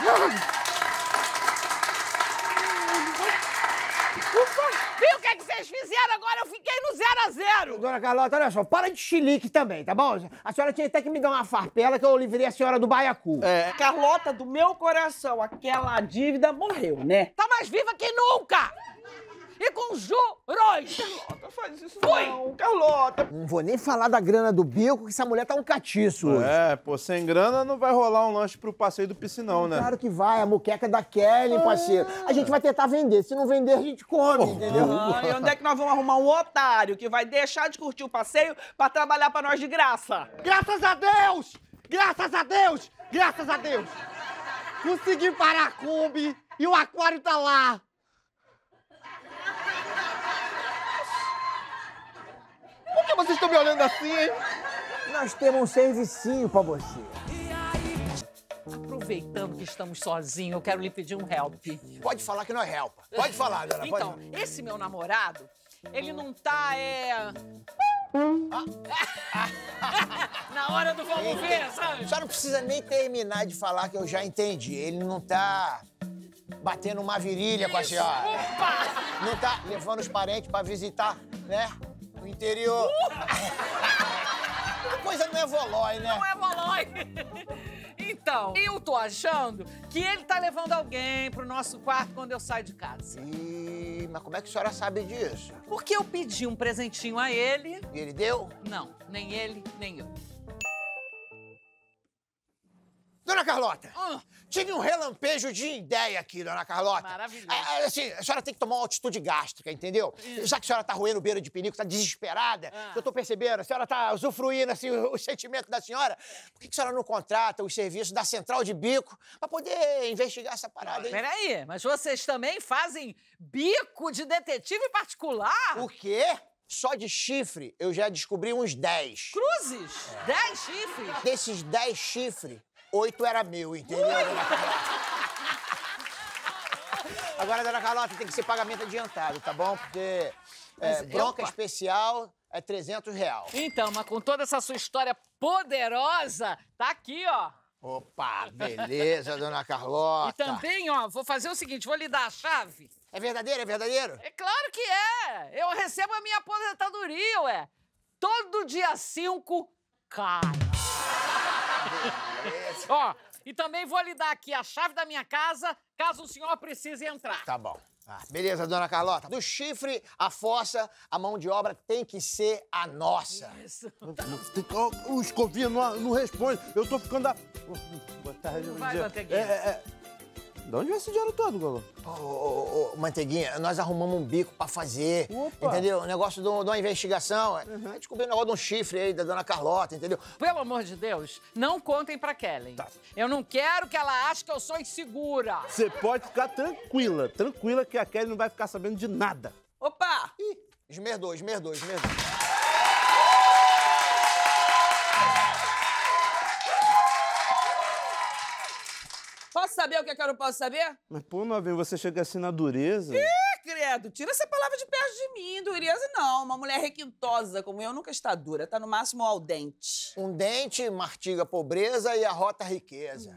Speaker 9: Viu o que vocês fizeram agora? Eu fiquei no 0-0.
Speaker 1: Dona Carlota, olha só, para de chilique também, tá bom? A senhora tinha até que me dar uma farpela que eu livrei a senhora do baiacu.
Speaker 4: Carlota, do meu coração, aquela dívida morreu, né?
Speaker 9: Tá mais viva que nunca! e com juros.
Speaker 6: Carlota, faz isso
Speaker 9: Fui.
Speaker 6: não, Carlota.
Speaker 1: Não vou nem falar da grana do bico, que essa mulher tá um catiço hoje.
Speaker 6: É, pô, sem grana não vai rolar um lanche pro passeio do piscinão, né?
Speaker 1: Claro que vai, a muqueca da Kelly, parceiro. A gente vai tentar vender, se não vender a gente come, entendeu?
Speaker 4: E onde é que nós vamos arrumar um otário que vai deixar de curtir o passeio pra trabalhar pra nós de graça?
Speaker 2: Graças a Deus! Graças a Deus! Graças a Deus! Consegui parar a Kombi e o aquário tá lá! Por que vocês estão me olhando assim, hein?
Speaker 1: Nós temos um servicinho pra você.
Speaker 9: Aproveitando que estamos sozinhos, eu quero lhe pedir um help.
Speaker 5: Pode falar que não é helpa. Pode falar, dona.
Speaker 9: Então,
Speaker 5: pode...
Speaker 9: esse meu namorado, ele não tá, na hora do vamos ver, sabe?
Speaker 5: Só não precisa nem terminar de falar que eu já entendi. Ele não tá batendo uma virilha com a senhora.
Speaker 9: Opa!
Speaker 5: Não tá levando os parentes pra visitar, né? O interior. A coisa não é volói, né?
Speaker 9: Não é volói. Então, eu tô achando que ele tá levando alguém pro nosso quarto quando eu saio de casa.
Speaker 5: Mas como é que a senhora sabe disso?
Speaker 9: Porque eu pedi um presentinho a ele.
Speaker 5: E ele deu?
Speaker 9: Não, nem ele, nem eu.
Speaker 5: Dona Carlota, tive um relampejo de ideia aqui, dona Carlota.
Speaker 9: Maravilhoso.
Speaker 5: Assim, a senhora tem que tomar uma altitude gástrica, entendeu? Já que a senhora tá roendo beira de pinico, tá desesperada, eu tô percebendo, a senhora tá usufruindo, assim, o sentimento da senhora, por que a senhora não contrata os serviços da Central de Bico pra poder investigar essa parada aí?
Speaker 9: Peraí, mas vocês também fazem bico de detetive particular?
Speaker 5: O quê? Só de chifre eu já descobri uns 10.
Speaker 9: Cruzes? 10 chifres?
Speaker 5: Desses 10 chifres, 8 era meu, entendeu, dona Carlota? Agora, dona Carlota, tem que ser pagamento adiantado, tá bom? Porque bronca especial é R$300.
Speaker 9: Então, mas com toda essa sua história poderosa, tá aqui, ó.
Speaker 5: Opa, beleza, dona Carlota.
Speaker 9: E também, ó, vou fazer o seguinte, vou lhe dar a chave.
Speaker 5: É verdadeiro, é verdadeiro?
Speaker 9: É claro que é. Eu recebo a minha aposentadoria, ué. Todo dia 5, cara. Ó, e também vou lhe dar aqui a chave da minha casa, caso o senhor precise entrar.
Speaker 5: Tá bom. Beleza, dona Carlota. Do chifre à fossa, a mão de obra tem que ser a nossa.
Speaker 9: Isso.
Speaker 6: O Escovinha não responde. Eu tô ficando a... Boa tarde,
Speaker 9: Vai, Manteiguinha.
Speaker 6: De onde vem esse dinheiro todo, Golo?
Speaker 5: Ô, Manteiguinha, nós arrumamos um bico pra fazer, entendeu? O negócio de uma investigação. Descobri o negócio de um chifre aí da dona Carlota, entendeu?
Speaker 9: Pelo amor de Deus, não contem pra Kelly. Tá. Eu não quero que ela ache que eu sou insegura.
Speaker 6: Você pode ficar tranquila que a Kelly não vai ficar sabendo de nada.
Speaker 4: Opa!
Speaker 5: Ih, esmerdou.
Speaker 4: Posso saber o que eu não posso saber?
Speaker 6: Mas, pô, Novinho, você chega assim na dureza.
Speaker 4: Credo, tira essa palavra de perto de mim. Dureza não. Uma mulher requintosa como eu nunca está dura. Tá no máximo ao dente.
Speaker 5: Um dente martiga a pobreza e arrota a riqueza.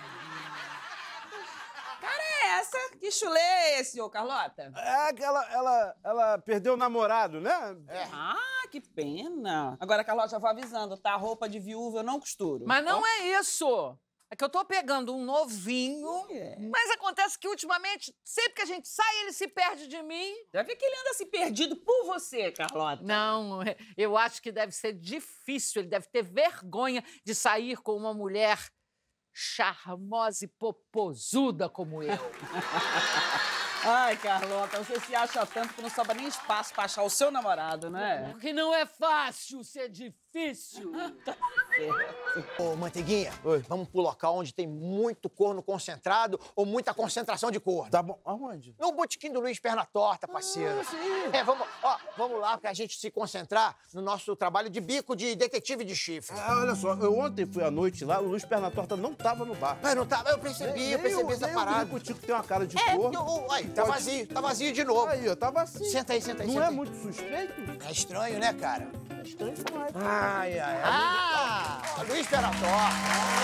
Speaker 4: Cara, é essa? Que chulé é esse, ô Carlota?
Speaker 6: É que ela perdeu o namorado, né?
Speaker 4: Ah, que pena. Agora, Carlota, já vou avisando, tá? Roupa de viúva eu não costuro.
Speaker 9: Mas não é isso. É que eu tô pegando um novinho, mas acontece que ultimamente, sempre que a gente sai, ele se perde de mim.
Speaker 4: Deve ver que ele anda se perdido por você, Carlota.
Speaker 9: Não, eu acho que deve ser difícil, ele deve ter vergonha de sair com uma mulher charmosa e popozuda como eu.
Speaker 4: Ai, Carlota, você se acha tanto que não sobra nem espaço pra achar o seu namorado, né?
Speaker 9: Porque não é fácil ser difícil.
Speaker 5: Ô, Manteiguinha, vamos pro local onde tem muito corno concentrado ou muita concentração de corno.
Speaker 6: Tá bom. Aonde?
Speaker 5: No botequim do Luiz Perna Torta, parceiro.
Speaker 6: Sim.
Speaker 5: Vamos lá pra gente se concentrar no nosso trabalho de bico de detetive de chifre.
Speaker 6: Olha só, eu ontem fui à noite lá, o Luiz Perna Torta não tava no bar.
Speaker 5: Mas não tava? Eu percebi essa parada.
Speaker 6: Eu contigo que tem uma cara de corno.
Speaker 5: Aí, tá vazio de novo.
Speaker 6: Aí, ó, tá vazio.
Speaker 5: Senta aí.
Speaker 6: Não é muito suspeito?
Speaker 5: É estranho, né, cara?
Speaker 6: É estranho demais.
Speaker 5: Ai. Luiz Perna Torta.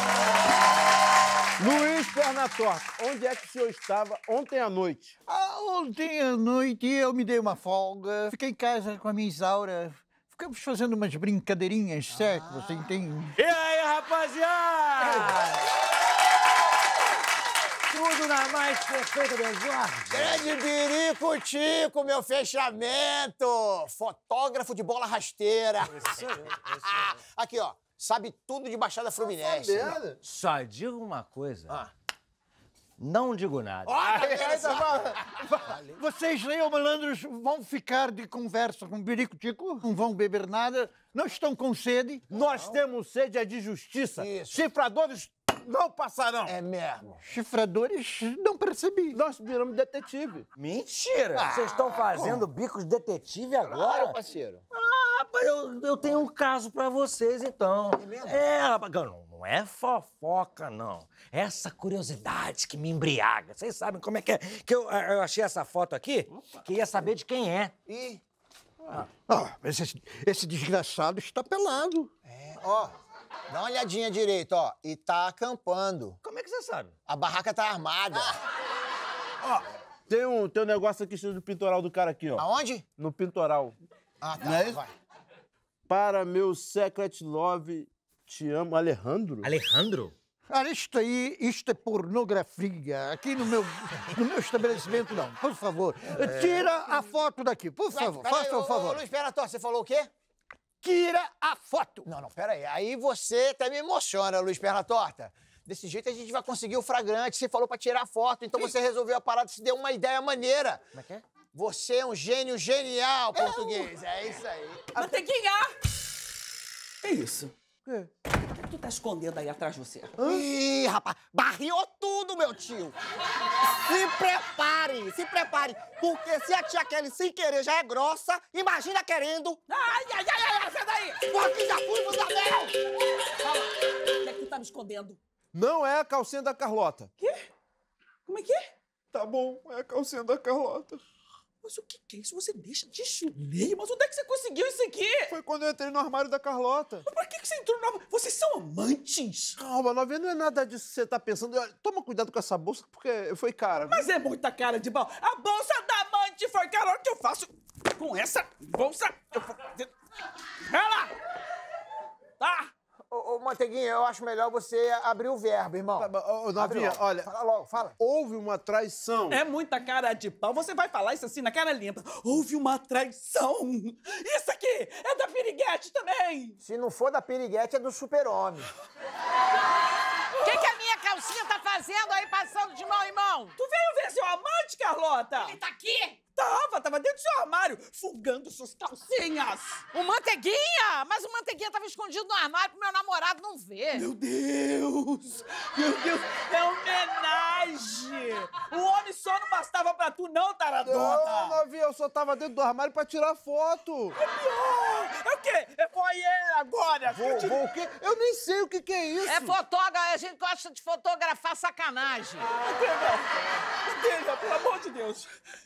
Speaker 6: Luiz Perna Torta, onde é que o senhor estava ontem à noite?
Speaker 8: Ontem à noite eu me dei uma folga, fiquei em casa com a minha Isaura, ficamos fazendo umas brincadeirinhas, certo? Você entende?
Speaker 10: E aí, rapaziada?
Speaker 3: Tudo na mais perfeita desordem.
Speaker 1: Grande Birico-Tico, meu fechamento. Fotógrafo de bola rasteira.
Speaker 3: Isso aí.
Speaker 1: Aqui, ó. Sabe tudo de Baixada Fluminense.
Speaker 3: Só digo uma coisa. Não digo nada.
Speaker 8: Vocês aí, ô malandros, vão ficar de conversa com o Birico-Tico? Não vão beber nada? Não estão com sede?
Speaker 6: Nós temos sede de justiça.
Speaker 1: Isso.
Speaker 6: Chifradores não passarão.
Speaker 1: É mesmo.
Speaker 8: Chifradores? Não percebi.
Speaker 6: Nós viramos detetive.
Speaker 3: Mentira! Vocês estão fazendo bicos detetive agora?
Speaker 1: Claro, parceiro.
Speaker 3: Rapaz, eu tenho um caso pra vocês, então.
Speaker 1: É mesmo?
Speaker 3: Rapaz, não é fofoca, não. É essa curiosidade que me embriaga. Vocês sabem como é que é? Que eu achei essa foto aqui, queria saber de quem é.
Speaker 1: Ih.
Speaker 8: Esse desgraçado está pelado.
Speaker 1: Ó, dá uma olhadinha direito, ó. E tá acampando.
Speaker 3: Como é que você sabe?
Speaker 1: A barraca tá armada.
Speaker 6: Tem um negócio aqui no pintoral do cara aqui, ó.
Speaker 1: Aonde?
Speaker 6: No pintoral.
Speaker 1: Ah, tá.
Speaker 6: Não é isso?
Speaker 1: Vai.
Speaker 6: Para meu secret love, te amo, Alejandro.
Speaker 3: Alejandro?
Speaker 8: Cara, isto é pornografia. Aqui no meu estabelecimento, não. Por favor, tira a foto daqui, por favor. Faça o favor.
Speaker 1: Luiz Perator, você falou o quê?
Speaker 8: Tira a foto.
Speaker 1: Não, pera aí. Aí você até me emociona, Luiz Perna Torta. Desse jeito a gente vai conseguir o flagrante. Você falou pra tirar a foto, então você resolveu a parada, se deu uma ideia maneira.
Speaker 3: Como é que é?
Speaker 1: Você é um gênio genial, português. É isso aí.
Speaker 7: Manteiguinha! Que isso? O que tu tá escondendo aí atrás de você?
Speaker 2: Ih, rapaz, barriou tudo, meu tio. Se prepare, porque se a tia Kelly sem querer já é grossa, imagina querendo.
Speaker 7: Ai, sai daí!
Speaker 2: Porque já fui pro Isabel!
Speaker 7: Fala, o que é que tu tá me escondendo?
Speaker 6: Não é a calcinha da Carlota.
Speaker 7: Quê? Como é que é?
Speaker 6: Tá bom, é a calcinha da Carlota.
Speaker 7: Mas o que é isso? Você deixa de chuleio? Mas onde é que você conseguiu isso aqui?
Speaker 6: Foi quando eu entrei no armário da Carlota.
Speaker 7: Mas pra que você entrou no... Vocês são amantes?
Speaker 6: Calma, novinha, não é nada disso que você tá pensando. Olha, toma cuidado com essa bolsa, porque foi cara.
Speaker 7: Mas é muita cara de pau. A bolsa da amante foi cara. O que eu faço com essa bolsa? Ela! Tá!
Speaker 1: Ô, Manteiguinha, eu acho melhor você abrir o verbo, irmão.
Speaker 6: Ô, novinha, olha...
Speaker 1: Fala logo, fala.
Speaker 6: Houve uma traição.
Speaker 7: É muita cara de pau. Você vai falar isso assim na cara limpa. Houve uma traição. Isso aqui é da Piriguete também.
Speaker 1: Se não for da Piriguete, é do Super-Homem.
Speaker 9: O que a minha calcinha tá fazendo aí, passando de mão em mão?
Speaker 7: Tu veio ver seu amante, Carlota?
Speaker 9: Ele tá aqui?
Speaker 7: Tava dentro do seu armário, fugando suas calcinhas.
Speaker 9: O Manteiguinha? Mas o Manteiguinha tava escondido no armário pro meu namorado não ver.
Speaker 7: Meu Deus, é homenagem. O homem só não bastava pra tu não, taradota.
Speaker 6: Não, novinha, eu só tava dentro do armário pra tirar foto.
Speaker 7: É pior. É o quê? É voyeur agora.
Speaker 6: Vou o quê? Eu nem sei o que é isso.
Speaker 9: É fotógrafo, a gente gosta de fotografar sacanagem.
Speaker 7: Entenda, pelo amor de Deus.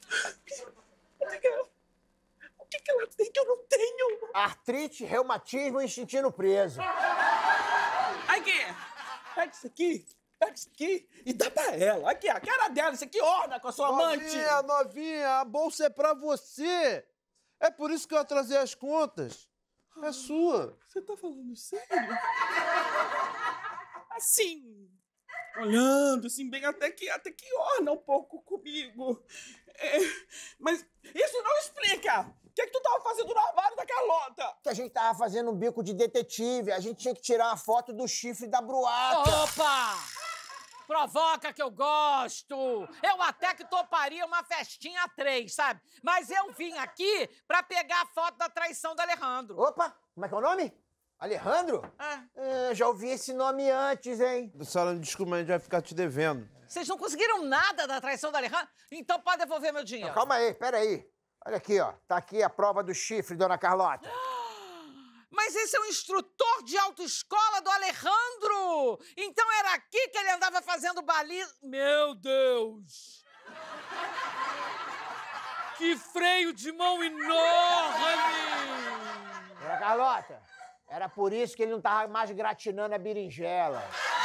Speaker 7: O que ela tem que eu não tenho?
Speaker 1: Artrite, reumatismo e intestino preso.
Speaker 7: Aqui, pega isso aqui e dá pra ela. Aqui, a cara dela, isso aqui orna com a sua amante.
Speaker 6: Novinha, a bolsa é pra você. É por isso que eu atrasei as contas. É sua.
Speaker 7: Você tá falando sério? Assim, olhando assim, bem até que orna um pouco comigo. Mas isso não explica. O que tu tava fazendo no armário da Carlota?
Speaker 1: Que a gente tava fazendo um bico de detetive. A gente tinha que tirar uma foto do chifre da bruaca.
Speaker 9: Opa! Provoca que eu gosto. Eu até que toparia uma festinha a 3, sabe? Mas eu vim aqui pra pegar a foto da traição do Alejandro.
Speaker 1: Opa, como é que é o nome? Alejandro? Já ouvi esse nome antes, hein?
Speaker 6: A senhora me desculpa, mas a gente vai ficar te devendo.
Speaker 9: Vocês não conseguiram nada da traição do Alejandro? Então pode devolver meu dinheiro.
Speaker 1: Não, calma aí, peraí. Olha aqui, ó. Tá aqui a prova do chifre, dona Carlota.
Speaker 9: Mas esse é o instrutor de autoescola do Alejandro! Então era aqui que ele andava fazendo baliza... Meu Deus! Que freio de mão enorme!
Speaker 1: Dona Carlota, era por isso que ele não tava mais gratinando a berinjela.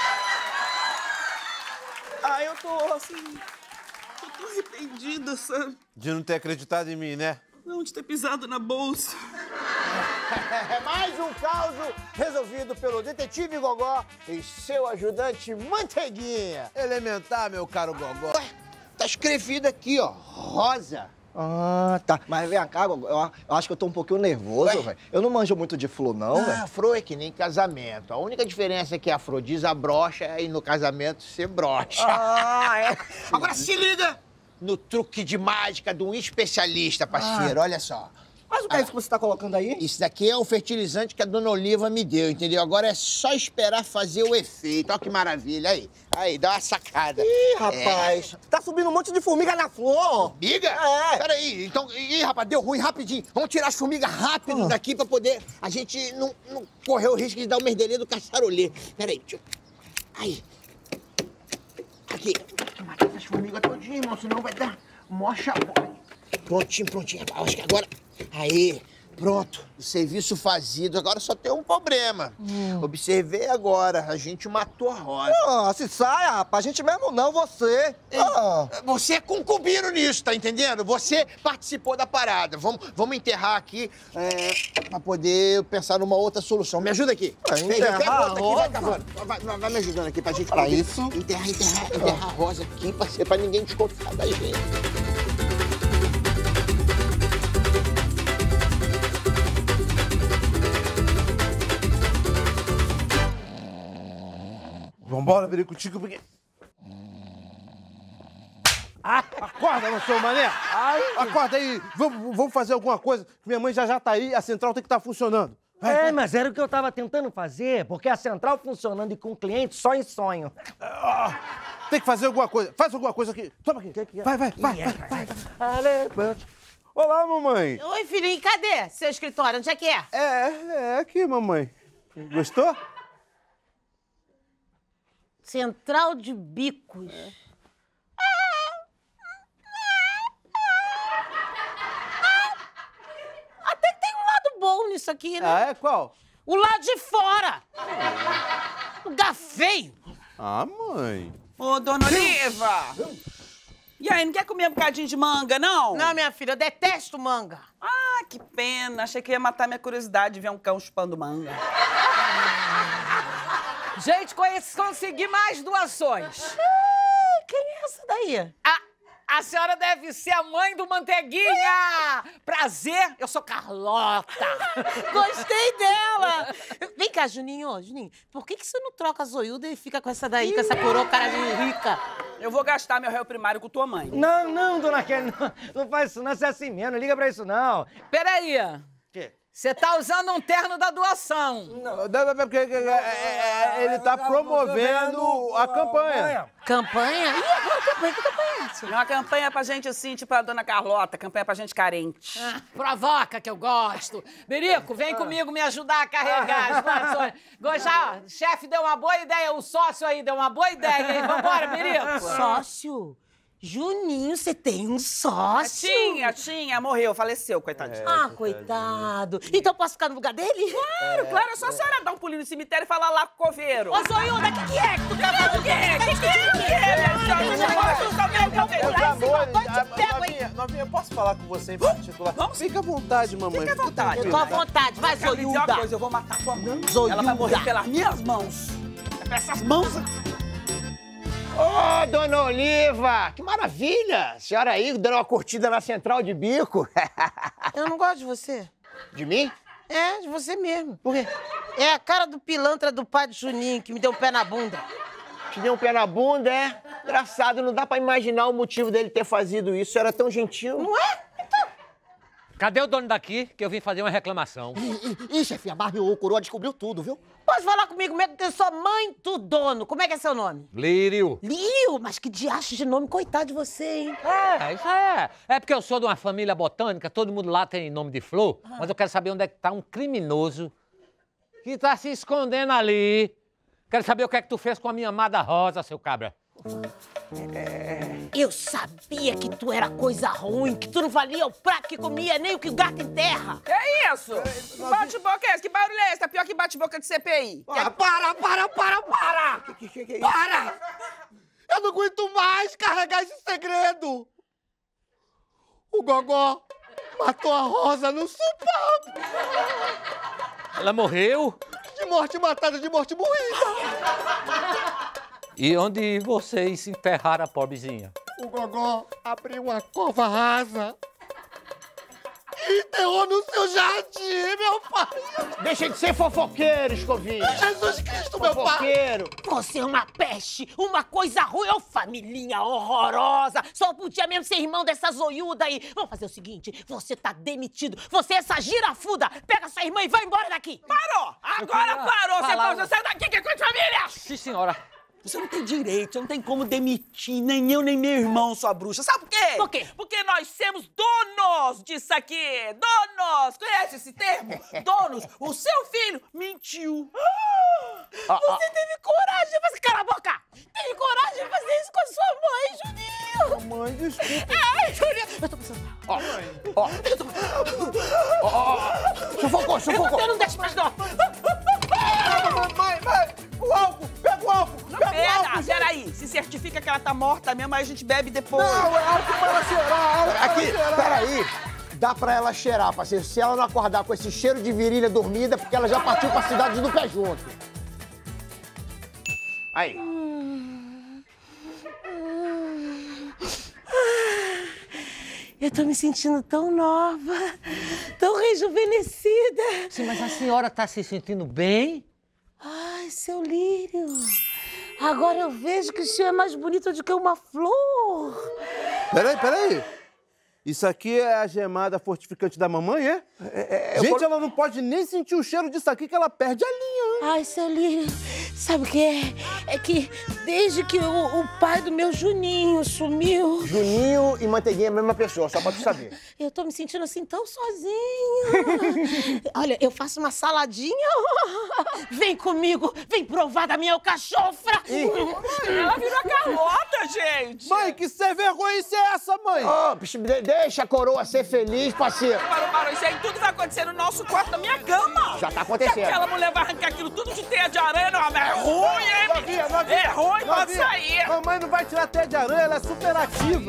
Speaker 7: Eu tô assim... Eu tô arrependida, sabe?
Speaker 6: De não ter acreditado em mim, né?
Speaker 7: Não, de ter pisado na bolsa.
Speaker 1: É mais um caso resolvido pelo detetive Gogó e seu ajudante Manteiguinha.
Speaker 6: Elementar, meu caro Gogó.
Speaker 5: Ué, tá escrevido aqui, ó, rosa.
Speaker 2: Ah, tá. Mas vem cá, eu acho que eu tô um pouquinho nervoso, velho. Eu não manjo muito de flor, não, velho.
Speaker 5: Flor é que nem casamento. A única diferença é que a flor desabrocha e no casamento você brocha.
Speaker 2: Ah, é.
Speaker 5: Agora se liga no truque de mágica de um especialista, parceiro. Olha só.
Speaker 2: Mas o que é isso que você tá colocando aí?
Speaker 5: Isso daqui é o fertilizante que a dona Oliva me deu, entendeu? Agora é só esperar fazer o efeito. Olha que maravilha. Aí, dá uma sacada.
Speaker 2: Ih, rapaz. Tá subindo um monte de formiga na flor.
Speaker 5: Formiga?
Speaker 2: É.
Speaker 5: Peraí, então... Ih, rapaz, deu ruim, rapidinho. Vamos tirar as formigas rápido daqui pra poder... A gente não correr o risco de dar o merdelê do caçarolê. Peraí, deixa eu... Aí. Aqui. Tem que matar essas formigas todinhas, irmão, senão vai dar mó chabó. Prontinho. Rapaz, acho que agora... Aí, pronto. O serviço fazido. Agora só tem um problema. Observei agora. A gente matou a Rosa.
Speaker 2: Ah, se saia, rapaz. A gente mesmo não, você.
Speaker 5: Você é concubino nisso, tá entendendo? Você participou da parada. Vamos enterrar aqui pra poder pensar numa outra solução. Me ajuda aqui.
Speaker 2: Enterrar
Speaker 5: Pega
Speaker 2: a
Speaker 5: outra aqui, vai
Speaker 2: Rosa?
Speaker 5: cavando. Vai me ajudando aqui pra gente
Speaker 2: Pra
Speaker 5: poder
Speaker 2: isso?
Speaker 5: enterrar a Rosa aqui, parceiro, pra ninguém desconfiar da gente.
Speaker 6: Vambora, Biricutico, porque... Acorda, meu seu mané! Acorda aí! Vamos fazer alguma coisa, que minha mãe já tá aí, a central tem que estar funcionando. Vai.
Speaker 3: Mas era o que eu tava tentando fazer, porque a central funcionando e com o cliente só em sonho.
Speaker 6: Tem que fazer alguma coisa. Faz alguma coisa aqui. Toma aqui. Vai. Olá, mamãe.
Speaker 7: Oi, filhinho, cadê seu escritório? Onde é que é?
Speaker 6: É aqui, mamãe. Gostou?
Speaker 7: Central de Bicos. Até que tem um lado bom nisso aqui, né?
Speaker 6: Ah, é? Qual?
Speaker 7: O lado de fora. Lugar feio.
Speaker 6: Ah, mãe.
Speaker 4: Ô, dona Oliva! E aí, não quer comer um bocadinho de manga, não?
Speaker 7: Não, minha filha, eu detesto manga.
Speaker 4: Ah, que pena. Achei que ia matar minha curiosidade de ver um cão chupando manga.
Speaker 9: Gente, consegui mais doações.
Speaker 7: Quem é essa daí?
Speaker 9: A senhora deve ser a mãe do Manteiguinha! Prazer, eu sou Carlota.
Speaker 7: Gostei dela. Vem cá, Juninho. Juninho, por que você não troca a zoiuda e fica com essa daí, com essa coroa cara de rica?
Speaker 4: Eu vou gastar meu réu primário com tua mãe.
Speaker 3: Não, dona Kelly, não faz isso não, você é assim mesmo, não liga pra isso não.
Speaker 9: Peraí.
Speaker 6: Quê?
Speaker 9: Você tá usando um terno da doação.
Speaker 6: Não, porque ele tá promovendo a campanha.
Speaker 7: Campanha? Ih, agora campanha? Que campanha é essa?
Speaker 4: É uma campanha pra gente assim, tipo a dona Carlota, campanha pra gente carente.
Speaker 9: Provoca, que eu gosto. Berico, vem comigo me ajudar a carregar as doações. Já, chefe deu uma boa ideia, o sócio aí deu uma boa ideia, hein? Vambora, Berico.
Speaker 7: Sócio? Juninho, você tem um sócio?
Speaker 4: Tinha, morreu, faleceu, coitadinho.
Speaker 7: Coitado. Então posso ficar no lugar dele?
Speaker 4: Claro, é só a senhora dar um pulinho no cemitério e falar lá com o coveiro.
Speaker 7: Ô, Zoiuda, o que é que tu quer fazer? O
Speaker 6: Novinha, eu posso falar com você em particular?
Speaker 4: Vamos.
Speaker 6: Fica à vontade, mamãe.
Speaker 4: Fica à vontade.
Speaker 7: Eu tô à vontade, vai,
Speaker 4: Quero lhe dizer uma
Speaker 7: Zoiuda.
Speaker 4: coisa, eu vou matar tua mãe.
Speaker 7: Zoiuda.
Speaker 4: Ela vai morrer pelas minhas mãos. É pra essas mãos aqui.
Speaker 1: Ô, dona Oliva, que maravilha! A senhora aí dando uma curtida na central de bico.
Speaker 7: Eu não gosto de você.
Speaker 1: De mim?
Speaker 7: É, de você mesmo.
Speaker 1: Por quê?
Speaker 7: É a cara do pilantra do pai de Juninho, que me deu um pé na bunda.
Speaker 1: Te deu um pé na bunda, é? Engraçado, não dá pra imaginar o motivo dele ter fazido isso. Era tão gentil.
Speaker 7: Não é? Então...
Speaker 3: Cadê o dono daqui, que eu vim fazer uma reclamação?
Speaker 2: Ih, chefe, a Barbie ou Coroa descobriu tudo, viu?
Speaker 7: Pode falar comigo mesmo, que eu sou mãe do dono. Como é que é seu nome?
Speaker 3: Lírio.
Speaker 7: Lírio? Mas que diacho de nome, coitado de você, hein?
Speaker 3: Isso é. É porque eu sou de uma família botânica, todo mundo lá tem nome de flor, mas eu quero saber onde é que tá um criminoso que tá se escondendo ali. Quero saber o que é que tu fez com a minha amada Rosa, seu cabra.
Speaker 7: Eu sabia que tu era coisa ruim, que tu não valia o prato que comia, nem o que o gato enterra.
Speaker 4: Que isso? Que bate-boca é esse? Que barulho é esse? Tá pior que bate-boca de CPI.
Speaker 2: Para! Que é isso? Para! Eu não aguento mais carregar esse segredo! O Gogó
Speaker 6: matou a Rosa no supapo.
Speaker 3: Ela morreu?
Speaker 6: De morte matada, de morte morrida.
Speaker 3: E onde vocês enterraram a pobrezinha?
Speaker 6: O Gogó abriu uma cova rasa e enterrou no seu jardim, meu pai.
Speaker 1: Deixa de ser fofoqueiro, Escovinha.
Speaker 6: Jesus Cristo, meu pai.
Speaker 1: Fofoqueiro.
Speaker 7: Você é uma peste, uma coisa ruim, ô família horrorosa. Só podia mesmo ser irmão dessa zoiuda aí. Vamos fazer o seguinte, você tá demitido. Você é essa girafuda. Pega sua irmã e vai embora daqui.
Speaker 4: Parou! Agora parou! Você sai daqui que é coisa de família!
Speaker 3: Sim, senhora.
Speaker 4: Você não tem direito, você não tem como demitir nem eu nem meu irmão, sua bruxa. Sabe por quê?
Speaker 7: Por quê?
Speaker 4: Porque nós somos donos disso aqui. Donos! Conhece esse termo? Donos. O seu filho mentiu.
Speaker 7: Você teve coragem de fazer... Cala a boca! Teve coragem de fazer isso com a sua mãe, Juninho!
Speaker 6: Mãe, desculpa.
Speaker 7: Ai, Juninho! Eu tô pensando...
Speaker 1: Sufocou.
Speaker 7: Eu não deixo mais não!
Speaker 6: Mãe, o álcool, pega o álcool.
Speaker 4: Peraí. Se certifica que ela tá morta mesmo, aí a gente bebe depois.
Speaker 6: Não, é álcool para cheirar,
Speaker 1: Aqui, peraí. Dá pra ela cheirar, parceiro. Se ela não acordar com esse cheiro de virilha dormida, porque ela já partiu pra cidade do pé junto. Aí.
Speaker 7: Eu tô me sentindo tão nova, tão rejuvenescida.
Speaker 3: Sim, mas a senhora tá se sentindo bem?
Speaker 7: Ai, seu Lírio. Agora eu vejo que o senhor é mais bonito do que uma flor.
Speaker 6: Peraí. Isso aqui é a gemada fortificante da mamãe, é? Gente, ela não pode nem sentir o cheiro disso aqui que ela perde a linha.
Speaker 7: Ai, seu Lírio, sabe o que é? É que desde que o pai do meu Juninho sumiu...
Speaker 1: Juninho e Manteiguinha é a mesma pessoa, só pra tu saber.
Speaker 7: Eu tô me sentindo assim tão sozinha. Olha, eu faço uma saladinha. Vem comigo, vem provar da minha alcachofra.
Speaker 4: Ela virou a Carlota, gente.
Speaker 6: Mãe, que sem vergonha é essa, mãe?
Speaker 1: Deixa a coroa ser feliz, parceiro.
Speaker 4: Parou. Isso aí tudo vai acontecer no nosso quarto, na minha cama.
Speaker 1: Já tá acontecendo.
Speaker 4: Se aquela mulher vai arrancar aquilo tudo de teia de aranha, não, é ruim, hein?
Speaker 6: Novinha.
Speaker 4: É ruim, pode sair.
Speaker 6: Mamãe não vai tirar teia de aranha, ela é super ativa.